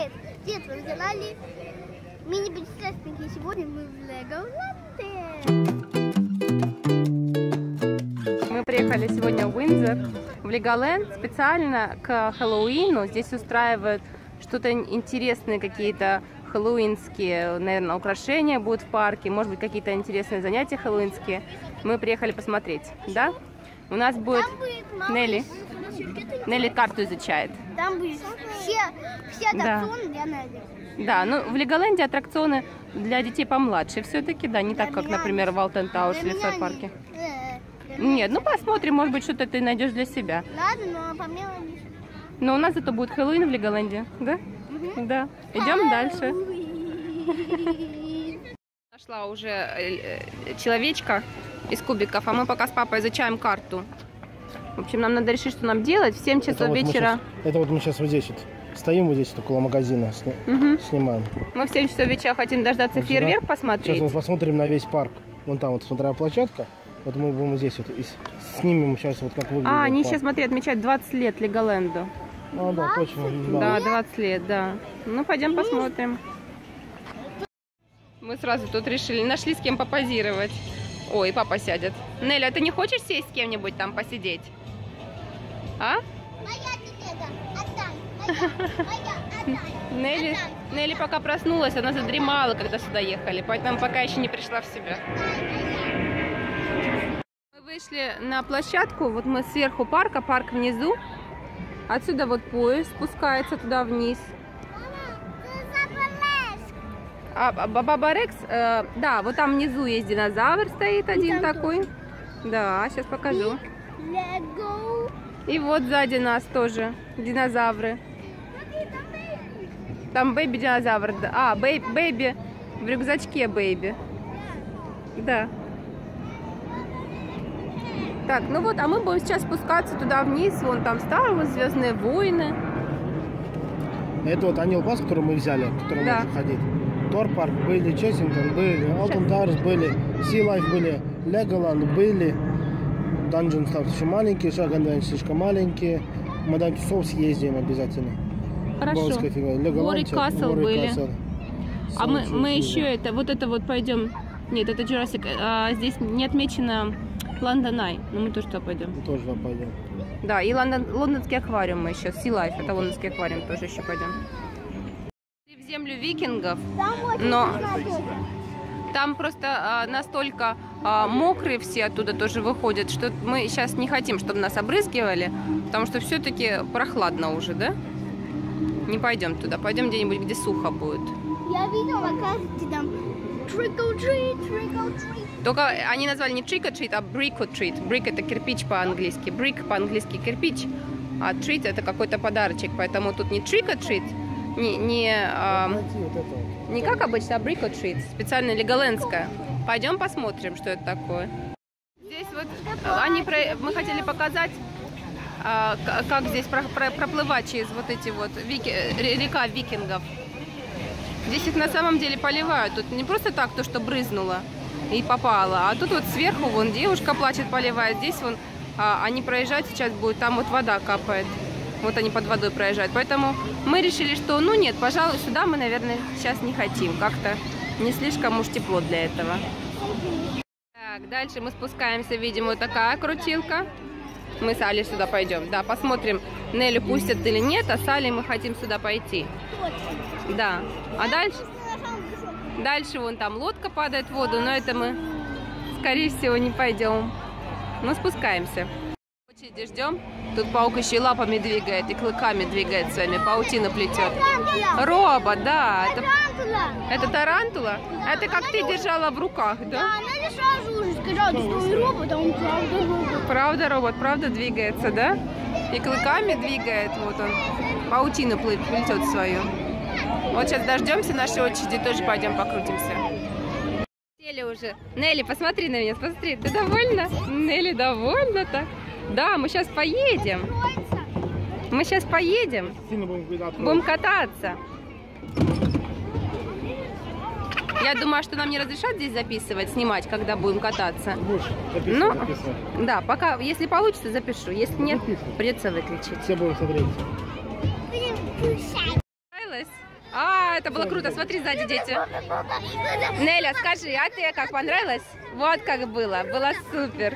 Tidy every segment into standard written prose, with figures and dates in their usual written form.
Привет, вы канале мини-путешественники. Сегодня мы в Леголанде. Мы приехали сегодня в Уиндзор, в Леголенд, специально к Хэллоуину. Здесь устраивают что-то интересные, какие-то хэллоуинские, наверное, украшения будут в парке, может быть, какие-то интересные занятия хэллоуинские. Мы приехали посмотреть, да? У нас будет Нелли. Нелли карту изучает. Там будет все аттракционы для Нелли. Да, ну в Леголенде аттракционы для детей помладше все-таки, да, не так, как, например, в Алтен Тауэрс или в Сой парке. Нет, ну посмотрим, может быть, что-то ты найдешь для себя. Ладно, но по мне не. Но у нас зато будет Хэллоуин в Леголенде, да? Угу. Да. Идем дальше. Нашла уже человечка из кубиков, а мы пока с папой изучаем карту. В общем, нам надо решить, что нам делать. В 7 часов вечера. Это вот мы сейчас вот здесь вот стоим, вот здесь около магазина, снимаем. Мы в 7 часов вечера хотим дождаться фейерверк посмотреть. Сейчас мы посмотрим на весь парк. Вон там вот смотря площадка. Вот мы будем здесь вот и снимем сейчас вот как выглядит. А, они сейчас, смотри, отмечают 20 лет Леголенду. А, да, точно. Да, 20 лет, да. Ну, пойдем посмотрим. Мы сразу тут решили, нашли с кем попозировать. Ой, папа сядет. Нелли, а ты не хочешь сесть с кем-нибудь там посидеть? А? Нелли пока проснулась, она задремала, когда сюда ехали, поэтому пока еще не пришла в себя. Мы вышли на площадку, вот мы сверху парка, парк внизу. Отсюда вот поезд спускается туда вниз. А Баба Рекс, да, вот там внизу есть динозавр, стоит один такой. Да, сейчас покажу. И вот сзади нас тоже динозавры. Там бэйби динозавр. А, бэйби в рюкзачке бэйби. Да. Так, ну вот, а мы будем сейчас спускаться туда вниз. Вон там Star Wars, Звездные войны. Это вот Анил Пас, который мы взяли, в котором можно ходить. Тор парк были, Чессингтон были, Алтен Тауэрс были, Sea Life были, Леголанд были, Dungeons там еще маленькие, Шаган слишком маленькие, Мадам Тюссов съездим обязательно. Хорошо. Горы Касл были. А мы еще это вот пойдем. Нет, это Jurassic. Здесь не отмечено Лондон Ай, но мы тоже туда пойдем. Мы тоже туда пойдем. Да, и лондонский аквариум мы еще, Sea Life, это лондонский аквариум, тоже еще пойдем. В землю викингов, но там просто настолько мокрые все оттуда тоже выходят, что мы сейчас не хотим, чтобы нас обрызгивали, потому что все-таки прохладно уже, да? Не пойдем туда, пойдем где-нибудь, где сухо будет. Я видела, кажется, там trick or treat, trick or treat. Только они назвали не trick or treat, а brick or treat. Brick это кирпич по-английски, brick по-английски кирпич, а treat это какой-то подарочек, поэтому тут не trick or treat, не как обычно, а brick or treat, специально леголендская. Пойдем посмотрим, что это такое. Здесь вот мы хотели показать, как здесь проплывать через вот эти вот река викингов. Здесь их на самом деле поливают. Тут не просто так то, что брызнуло и попало, а тут вот сверху вон девушка плачет, поливает. Здесь вон они проезжать сейчас будет, там вот вода капает. Вот они под водой проезжают. Поэтому мы решили, что ну нет, пожалуй, сюда мы, наверное, сейчас не хотим. Как-то не слишком уж тепло для этого. Так, дальше мы спускаемся, видим, вот такая крутилка. Мы с Али сюда пойдем. Да, посмотрим, Нелли пустят или нет, а с Али мы хотим сюда пойти. Да. А дальше вон там лодка падает в воду, но это мы, скорее всего, не пойдем. Но спускаемся. Очереди ждем. Тут паук еще и лапами двигает, и клыками двигает своими, паутину плетет. Робот, да. Это тарантула? Это как ты держала в руках, да? Да, она сразу уже сказала, что робот, а он правда робот. Правда робот, правда двигается, да? И клыками двигает, вот он. Паутину плетет свою. Вот сейчас дождемся нашей очереди, тоже пойдем покрутимся. Сели уже. Нелли, посмотри на меня, посмотри. Ты довольна? Нелли довольна так? Да, мы сейчас поедем. Мы сейчас поедем. Будем кататься. Я думаю, что нам не разрешат здесь записывать, снимать, когда будем кататься. Ну, да, пока, если получится, запишу. Если нет, придется выключить. Все будем смотреть. Понравилось? А, это было круто. Смотри сзади, дети. Неля, скажи, а тебе как понравилось? Вот как было. Было супер.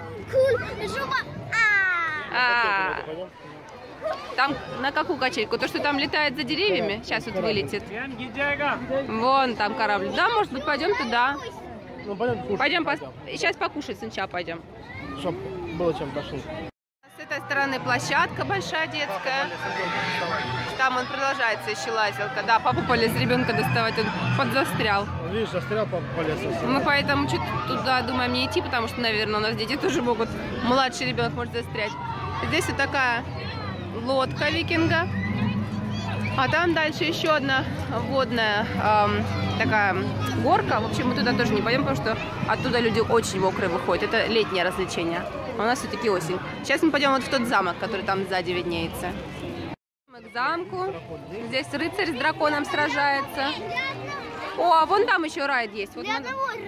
Там на какую качельку? То, что там летает за деревьями? Сейчас вот вылетит. Вон там корабль. Да, может быть, пойдем туда. Ну, пойдем, Сейчас покушать сначала пойдем. Чтоб было чем пошли. С этой стороны площадка большая детская. Там он продолжается еще лазилка. Да, папа полез ребенка доставать, он подзастрял. Видишь, застрял, папа полез. Мы поэтому чуть туда думаем не идти, потому что, наверное, у нас дети тоже могут, младший ребенок может застрять. Здесь вот такая лодка викинга. А там дальше еще одна водная такая горка. В общем, мы туда тоже не пойдем, потому что оттуда люди очень мокрые выходят. Это летнее развлечение. А у нас все-таки осень. Сейчас мы пойдем вот в тот замок, который там сзади виднеется. Мы к замку. Здесь рыцарь с драконом сражается. О, а вон там еще райд есть. Вот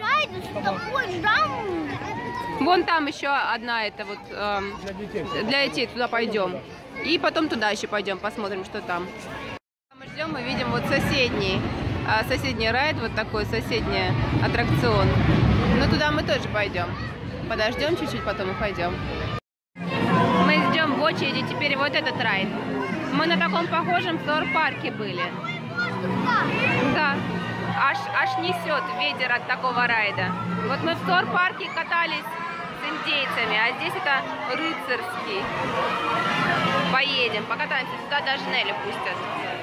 вон там еще одна это вот для детей. Туда пойдем. И потом туда еще пойдем, посмотрим, что там. Мы ждем, мы видим вот соседний райд, вот такой соседний аттракцион. Но туда мы тоже пойдем. Подождем чуть-чуть, потом и пойдем. Мы ждем в очереди теперь вот этот райд. Мы на таком похожем Thor-парке были. Да. Аж несет ветер от такого райда. Вот мы в Thor-парке катались с индейцами, а здесь это рыцарский. Поедем, покатаемся. Сюда даже Нелли пустят.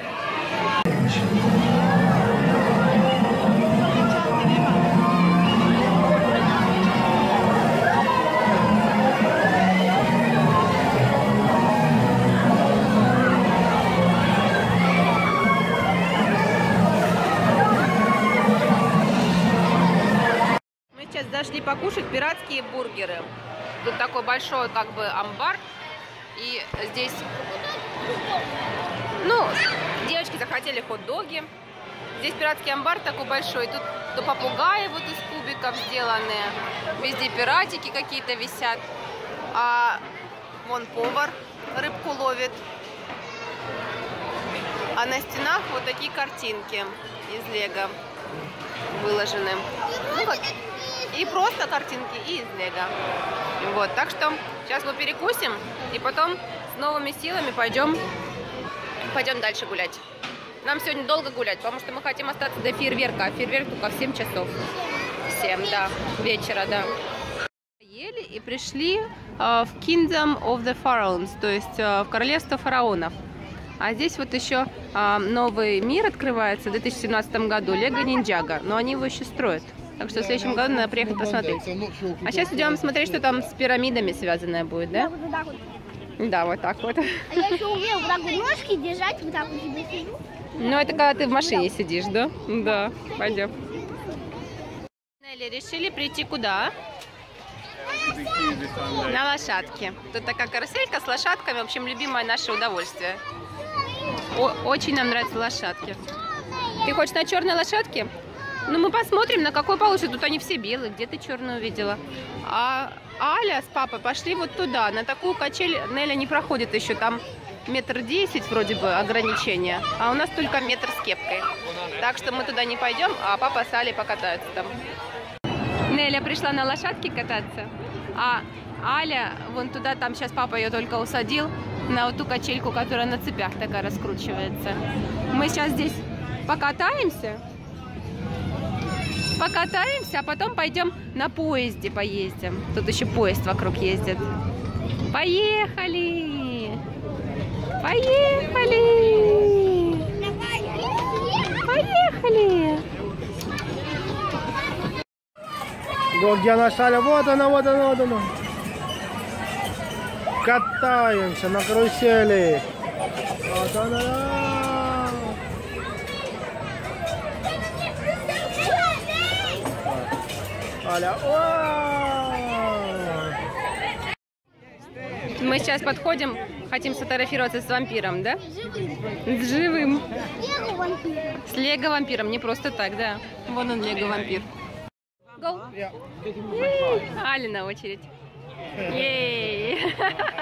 Мы сейчас зашли покушать пиратские бургеры. Тут такой большой как бы амбар. И здесь, ну, девочки захотели хот-доги. Здесь пиратский амбар такой большой. Тут попугаи вот из кубиков сделанные. Везде пиратики какие-то висят. А вон повар рыбку ловит. А на стенах вот такие картинки из лего выложены. Ну, как... И просто картинки, и из лего. Вот, так что сейчас мы перекусим, и потом с новыми силами пойдем дальше гулять. Нам сегодня долго гулять, потому что мы хотим остаться до фейерверка, а фейерверк только в 7 часов. 7, да, вечера, да. Ели и пришли в Kingdom of the Pharaohs, то есть в королевство фараонов. А здесь вот еще новый мир открывается в 2017 году, Лего Ниндзяго, но они его еще строят. Так что в следующем году надо приехать посмотреть. А сейчас идем смотреть, что там с пирамидами связанное будет, да? Да, вот так вот. А я еще умею вот так вот ножки держать, вот так вот себе сижу. Ну, это когда ты в машине сидишь, да? Да, пойдем. Нелли, решили прийти куда? На лошадке. Тут такая каруселька с лошадками, в общем, любимое наше удовольствие. Очень нам нравятся лошадки. Ты хочешь на черной лошадке? Ну, мы посмотрим, на какой получится. Тут они все белые. Где ты черную увидела? А Аля с папой пошли вот туда. На такую качель Неля не проходит еще. Там 1,10 м вроде бы ограничение. А у нас только 1 метр с кепкой. Так что мы туда не пойдем, а папа с Алей покатаются там. Неля пришла на лошадке кататься. А Аля вон туда, там сейчас папа ее только усадил. На вот ту качельку, которая на цепях такая раскручивается. Мы сейчас здесь покатаемся. А потом пойдем на поезде поездим. Тут еще поезд вокруг ездит. Поехали! Поехали! Поехали! Вот где наша Аля, вот она, вот она, вот она. Катаемся на карусели. Вот она. Аля, мы сейчас подходим, хотим сфотографироваться с вампиром, да? С живым. С лего-вампиром, не просто так, да. Вон он, лего-вампир. Алина очередь. Ей!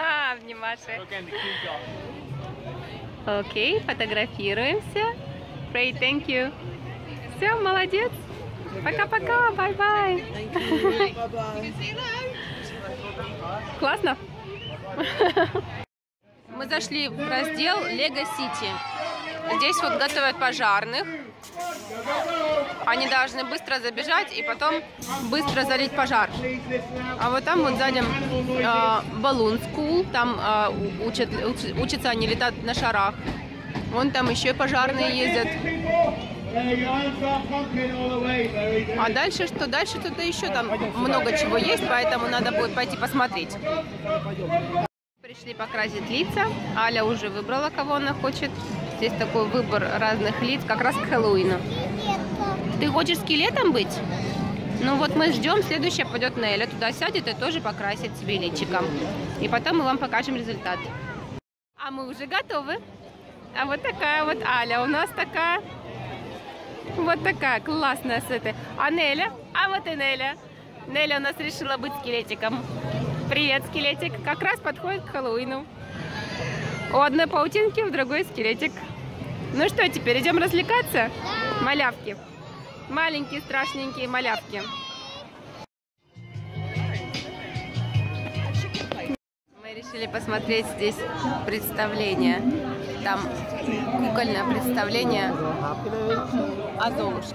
Обнимаши. Окей, фотографируемся. Great, thank you. Все, молодец. Пока-пока, бай-бай. Классно? Мы зашли в раздел Lego City. Здесь вот готовят пожарных. Они должны быстро забежать и потом быстро залить пожар. А вот там вот сзади Balloon School. Там учатся они летать на шарах. Вон там еще пожарные ездят. А дальше что? Дальше что-то еще там много чего есть, поэтому надо будет пойти посмотреть. Пришли покрасить лица. Аля уже выбрала, кого она хочет. Здесь такой выбор разных лиц, как раз к Хэллоуину. Ты хочешь скелетом быть? Ну вот мы ждем, следующая пойдет Неля. Туда сядет и тоже покрасит себе личиком. И потом мы вам покажем результат. А мы уже готовы. А вот такая вот Аля у нас такая. Вот такая классная с этой. А Неля? А вот и Неля. Неля у нас решила быть скелетиком. Привет, скелетик. Как раз подходит к Хэллоуину. У одной паутинки, у другой скелетик. Ну что, теперь идем развлекаться? Да. Малявки. Маленькие страшненькие малявки. Мы решили посмотреть здесь представление. Там кукольное представление о Золушке.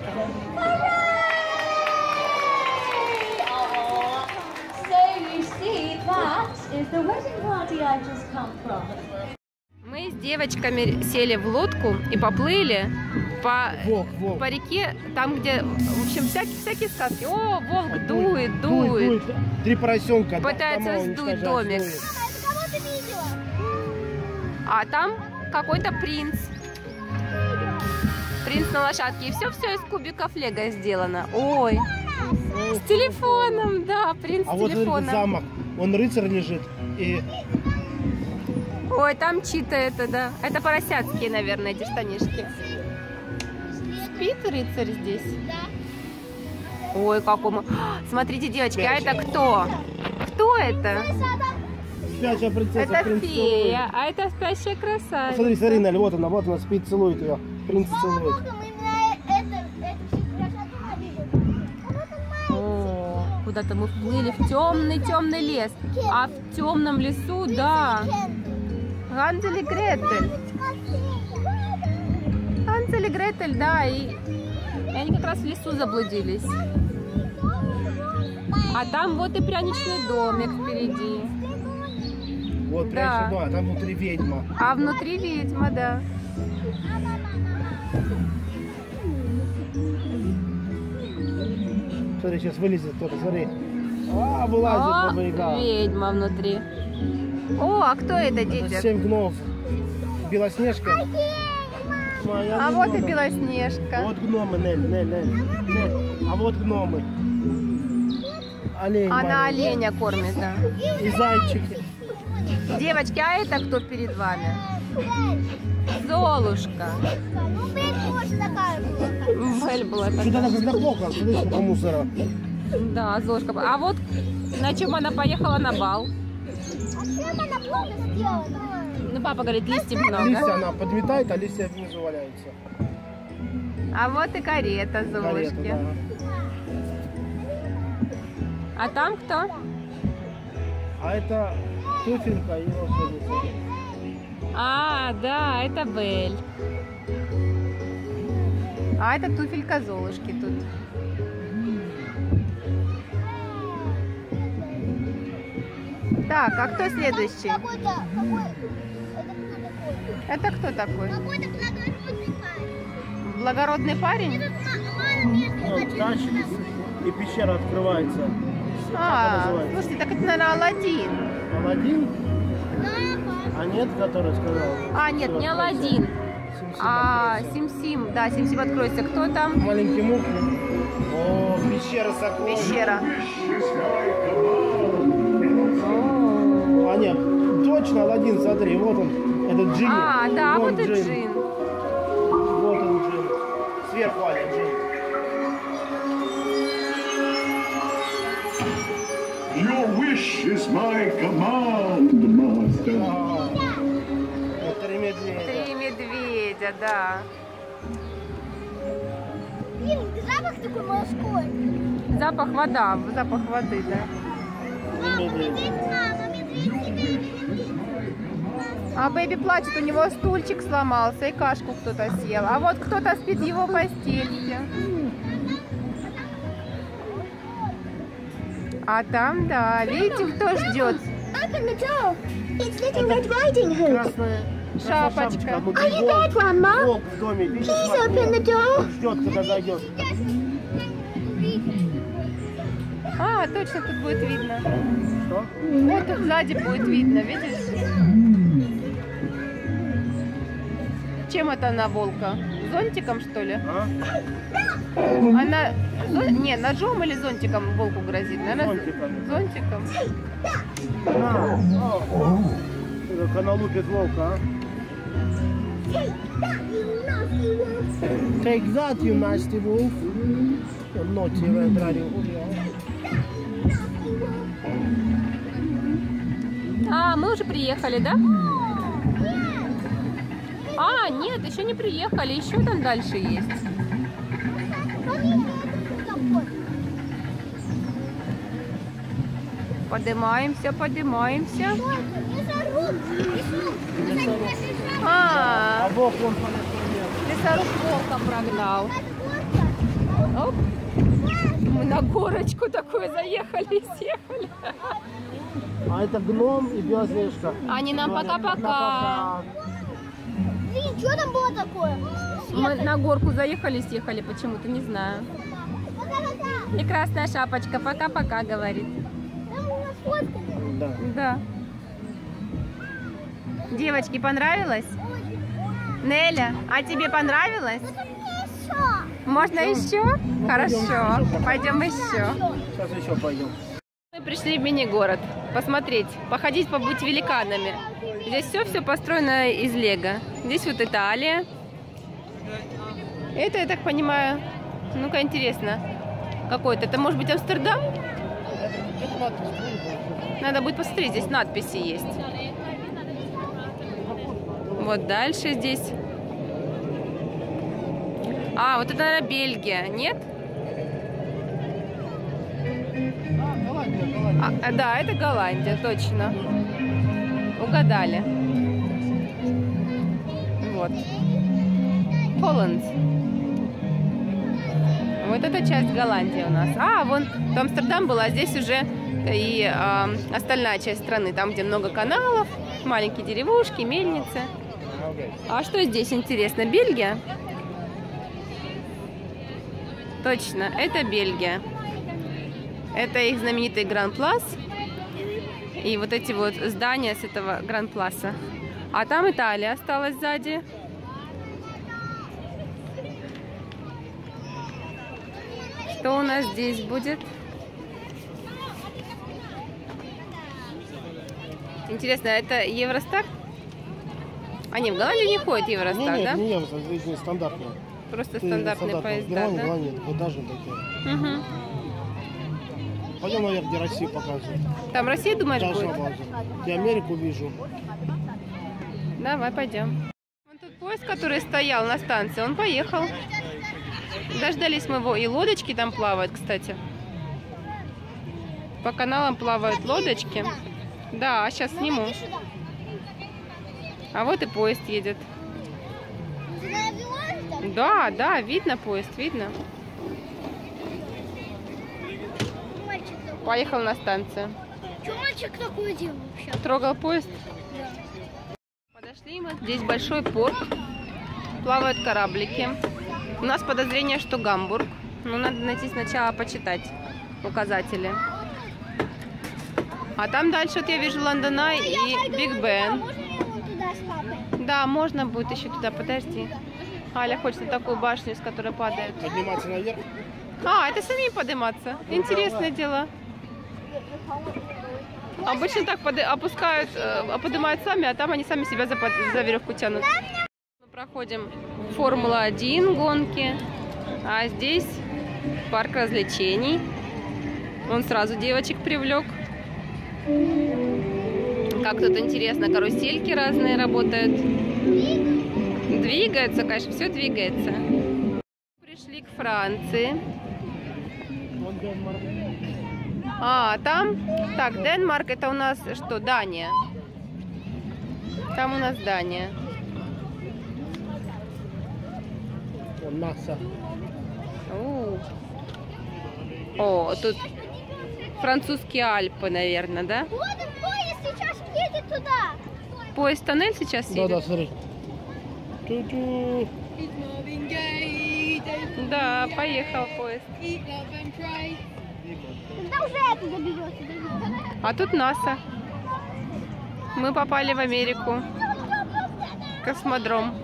Мы с девочками сели в лодку и поплыли по реке, там, где, в общем, всякие сказки. О, волк дует. Три поросенка. Пытается сдуть домик. А там какой-то принц. Принц на лошадке. И все из кубиков Лего сделано. Ой. С телефоном, да, принц с телефоном. Вот замок. Он рыцарь лежит. И... Ой, там чьи-то это, да. Это поросятские, наверное, эти штанишки. Спит рыцарь здесь? Ой, какому. Смотрите, девочки, а это кто? Кто это? Спящая принцесса. Это фея, а это спящая красавица. Смотри, Нелли, вот она спит, целует ее. Принц целует. Куда-то мы вплыли в темный лес. А в темном лесу, да. Гансел и Гретель. Гансел и Гретель, да. И они как раз в лесу заблудились. А там вот и пряничный домик впереди. Вот пряничный домик, а там внутри ведьма. А внутри ведьма, да. Смотри, сейчас вылезет кто-то, смотри. Вылазит на берега. Ведьма внутри. О, а кто это, дети? 7 гномов. Белоснежка. А вот и Белоснежка. Вот гномы, Нель. А вот гномы. Олень. Она оленя кормит, да. И зайчики. Девочки, а это кто перед вами? Золушка. Бель была такая. Сюда надо плохо, смотри, сколько мусора. Да, Золушка. А вот на чем она поехала на бал? А чем она плохо сделала? Ну, папа говорит, листьев много. Листья она подметает, а листья внизу валяются. А вот и карета Золушки. Карета, да. А там кто? А это туфелька и волшебница. А, да, это Бель. А это туфелька Золушки тут. Так, а кто следующий? Это кто такой? Какой-то благородный парень. Благородный парень? Вот, тащит, и пещера открывается. Слушайте, так это, наверное, Аладдин. Аладдин? А нет, который сказал? А, нет, не Аладдин. А, Сим-Сим. Да, Сим-Сим откроется. Кто там? Маленький мух. О, пещера сокровищ. Пещера. А нет, точно Аладдин, смотри, вот он, этот джин. А, да, вот и джин. Вот он джин. Сверху Аля джин. Your wish is my command, master. Вот 3 медведя. 3 медведя, да. Запах такой морской. Запах вода, запах воды, да. А Бэби плачет, у него стульчик сломался и кашку кто-то съел. А вот кто-то спит в его постельке. А там, да, видите, кто ждет? Красная Шапочка. Вот волк в доме, видишь, ждет, когда зайдет. А, точно, тут будет видно. Что? Вот тут сзади будет видно, видишь? Чем это она, волка? Зонтиком, что ли? А? Она... Не, ножом или зонтиком волку грозит? Наверное, Зонтиком. зонтиком. Как она лупит волка, а? Take that, you nasty wolf. Naughty red riding hood. А, мы уже приехали, да? А, нет, еще не приехали, еще там дальше есть. Поднимаемся, поднимаемся. А, Волк вон лесоруб волка прогнал. Оп. Мы на горочку такую заехали и съехали. А это гном и белоснежка. Они нам пока-пока. Блин, что там было такое? Мы на горку заехали и съехали почему-то, не знаю. И красная шапочка пока-пока говорит. Там у нас фотка. Да. Да. Девочки, понравилось? Неля, а тебе понравилось? Можно еще? Хорошо. Пойдем еще. Сейчас еще пойдем. Мы пришли в мини-город посмотреть, походить, побыть великанами. Здесь все построено из лего. Здесь вот Италия. Это, я так понимаю, ну-ка интересно, какой-то. Это может быть Амстердам? Надо будет посмотреть, здесь надписи есть. Вот дальше здесь. А, вот это, наверное, Бельгия, нет? Да, это Голландия, точно. Угадали. Вот. Холланд. Вот эта часть Голландии у нас. А, вон Амстердам был, а здесь уже и остальная часть страны. Там, где много каналов, маленькие деревушки, мельницы. А что здесь интересно? Бельгия? Точно, это Бельгия. Это их знаменитый Гран-Плас. И вот эти вот здания с этого Гран-Пласа. А там Италия осталась сзади. Что у нас здесь будет? Интересно, это Евростар? А не, в Голландию не ходит Евростар, да? Не Евростар, здесь стандартные. Просто стандартные поезда, да? Даже такие. Угу. Пойдем наверх, где Россию показывают. Там Россия, думаешь, будет? Я Америку вижу. Давай, пойдем. Вон тот поезд, который стоял на станции, он поехал. Дождались мы его. И лодочки там плавают, кстати. По каналам плавают лодочки. Да, сейчас сниму. А вот и поезд едет. Да, да, видно поезд, видно. Поехал на станцию. Что мальчик такое делал вообще? Трогал поезд? Да. Подошли мы. Здесь большой порт. Плавают кораблики. У нас подозрение, что Гамбург. Но надо найти сначала почитать указатели. А там дальше вот я вижу Лондон Ай и Биг Бен. Можно я вон туда с папой? Да, можно будет еще туда. Подожди. Аля хочет на такую башню, с которой падает. Подниматься наверх. А, это самим подниматься. Интересное дело. Обычно так опускают, поднимают сами, а там они сами себя за веревку тянут. Мы проходим Формула-1 гонки, а здесь парк развлечений. Он сразу девочек привлек. Как тут интересно, карусельки разные работают. Двигаются, конечно, все двигается. Пришли к Франции. А, там, так, Денмарк, это у нас что, Дания. Там у нас Дания. НАСА. О, тут французские Альпы, наверное, да? Вот он, поезд сейчас едет туда. Поезд-тоннель сейчас едет? Да, смотри. Ту-ту. Да, поехал поезд. Когда уже это доберется? А тут НАСА. Мы попали в Америку. Космодром.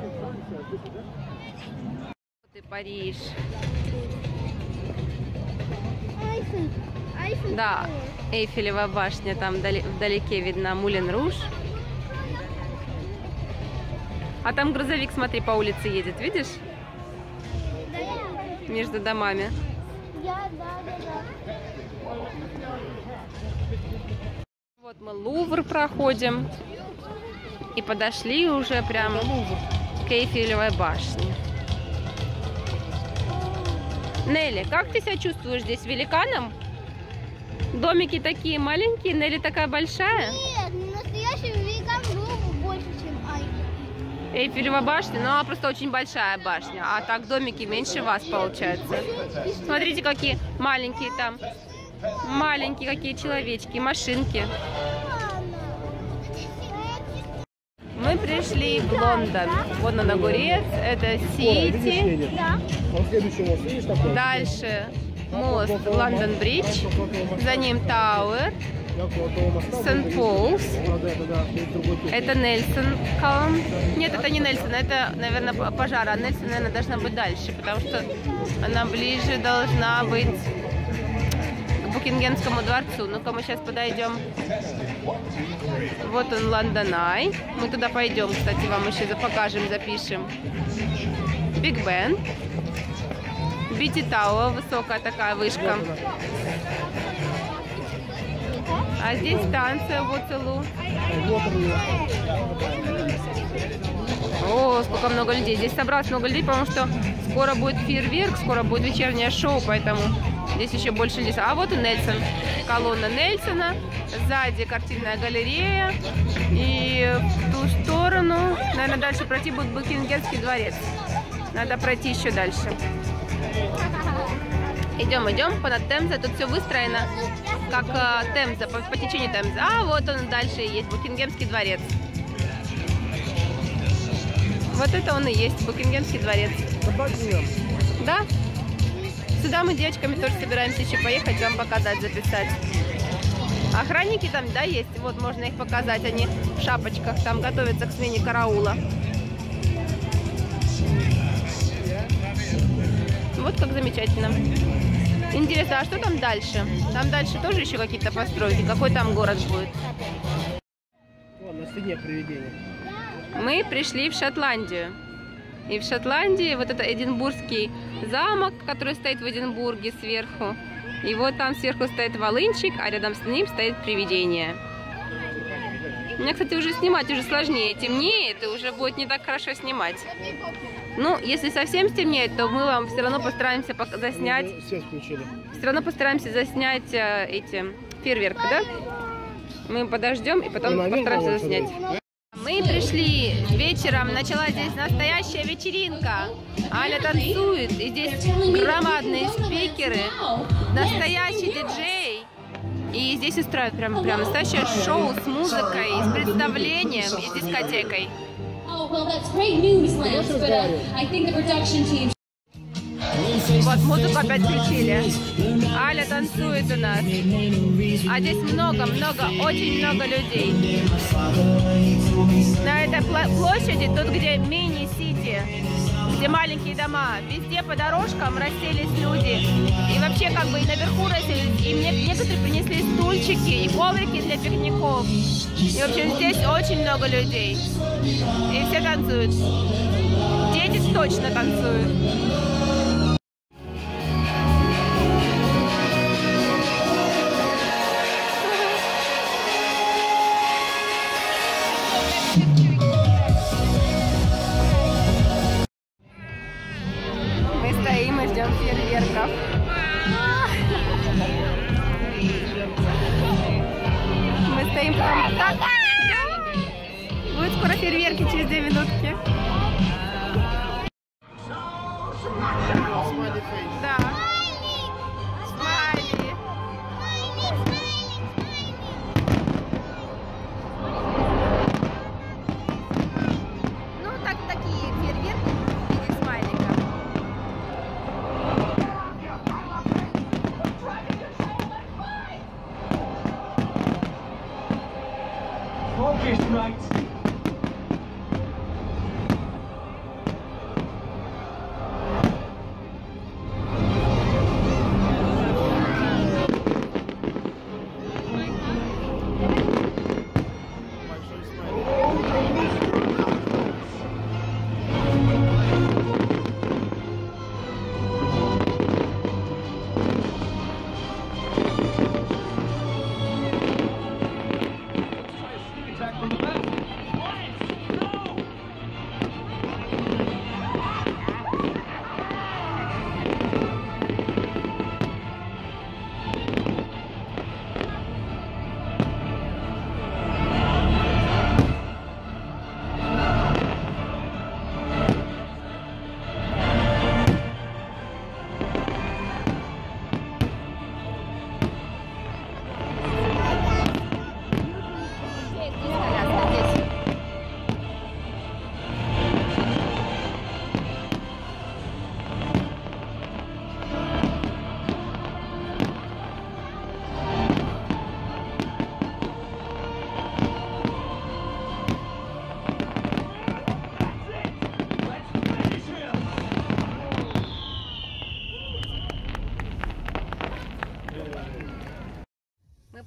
Вот и Париж. Да, Эйфелева башня, там вдалеке видна Мулен-Руж. А там грузовик, смотри, по улице едет, видишь? Между домами. Да. Вот мы Лувр проходим. И подошли уже прям к Эйфелевой башне. Нелли, как ты себя чувствуешь здесь, великаном? Домики такие маленькие, Нелли такая большая? Нет, не настоящий великан был больше, чем Эйфелева башня, ну она просто очень большая башня, а так домики меньше вас получается. Смотрите, какие маленькие там, маленькие какие человечки, машинки. Мы пришли в Лондон. Вот он огурец, это Сити. Дальше мост Лондон-Бридж, за ним Тауэр, Сент-Полс, это Нельсон Калм. Нет, это не Нельсон, это, наверное, пожар, а Нельсон, наверное, должна быть дальше, потому что она ближе должна быть к Букингемскому дворцу. Ну-ка, мы сейчас подойдем. Вот он, Лондон Ай. Мы туда пойдем, кстати, вам еще покажем, запишем. Биг Бен. Бити Тауэр, высокая такая вышка. А здесь станция Waterloo. О, сколько много людей. Здесь собралось много людей, потому что скоро будет фейерверк, скоро будет вечернее шоу, поэтому здесь еще больше людей. А вот и Нельсон. Колонна Нельсона. Сзади картинная галерея. И в ту сторону, наверное, дальше пройти будет Букингемский дворец. Надо пройти еще дальше. Идем понад Темзой. Тут все выстроено как Темза, по течению Темзы. А вот он дальше и есть, Букингемский дворец. Вот это он и есть, Букингемский дворец. Да? Сюда мы девочками тоже собираемся еще поехать, вам показать, записать. Охранники там, да, есть. Вот можно их показать, они в шапочках, там готовятся к смене караула. Вот как замечательно. Интересно, а что там дальше? Там дальше тоже еще какие-то постройки? Какой там город будет? Вон, на стене привидение. Мы пришли в Шотландию. И в Шотландии вот это Эдинбургский замок, который стоит в Эдинбурге сверху. И вот там сверху стоит волынчик, а рядом с ним стоит привидение. Мне, кстати, уже снимать уже сложнее. Темнеет, и уже будет не так хорошо снимать. Ну, если совсем стемнеет, то мы вам все равно постараемся заснять. Свет включили. Все равно постараемся заснять эти фейерверки, да? Мы подождем и потом постараемся заснять. Мы пришли вечером, началась здесь настоящая вечеринка. Аля танцует, и здесь громадные спикеры, настоящий диджей. И здесь устраивают прям настоящее шоу с музыкой, с представлением и с дискотекой. Вот, музыку опять включили. Аля танцует у нас. А здесь много, очень много людей. На этой площади, тут где мини-сити, где маленькие дома, везде по дорожкам расселись люди. И вообще как бы и наверху расселись. И мне некоторые принесли стульчики и коврики для пикников. И в общем здесь очень много людей. И все танцуют. Дети точно танцуют. Мы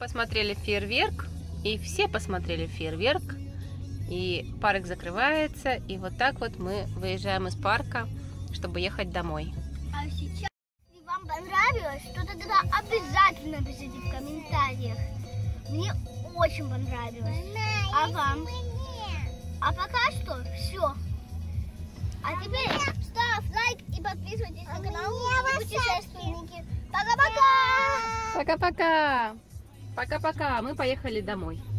посмотрели фейерверк, и все посмотрели фейерверк, и парк закрывается, и вот так вот мы выезжаем из парка, чтобы ехать домой. А сейчас, если вам понравилось, то тогда обязательно пишите в комментариях. Мне очень понравилось. А вам? А пока что все. А теперь ставь лайк и подписывайтесь на канал Путешественники. Пока-пока! Пока-пока! Пока-пока! Мы поехали домой.